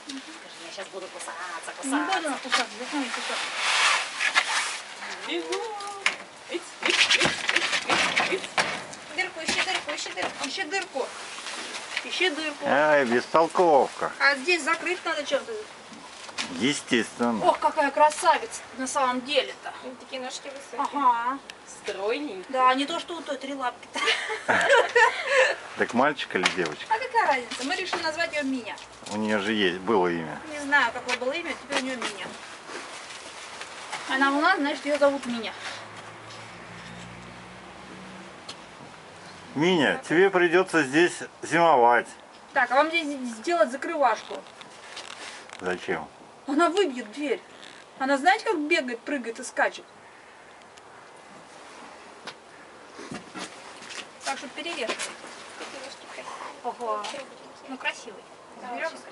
Скажи, я сейчас буду кусаться, Не буду кусаться, зачем я кусаться? Бегу. Дырку, ищи дырку, ищи дырку, ищи дырку. Ищи дырку. Ай, бестолковка. А здесь закрыть надо чем-то. Естественно. Ох, какая красавица на самом деле-то. Такие ножки высокие. Ага. Стройненький. Да, не то, что у той 3 лапки-то. Так мальчик или девочка? А какая разница? Мы решили назвать ее Миня. У нее же есть, было имя. Не знаю, какое было имя, теперь у нее Миня. Она у нас, значит, ее зовут Миня. Миня, тебе придется здесь зимовать. Так, а вам здесь сделать закрывашку. Зачем? Она выбьет дверь. Она знаете, как бегает, прыгает и скачет? Так что перевешивай. Ого. Ну, красивый. Берем и скачем.